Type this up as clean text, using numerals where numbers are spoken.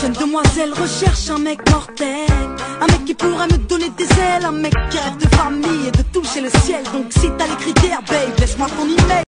Jeune demoiselle recherche un mec mortel, un mec qui pourrait me donner des ailes, un mec qui rêve de famille et de toucher le ciel. Donc si t'as les critères, babe, laisse-moi ton email.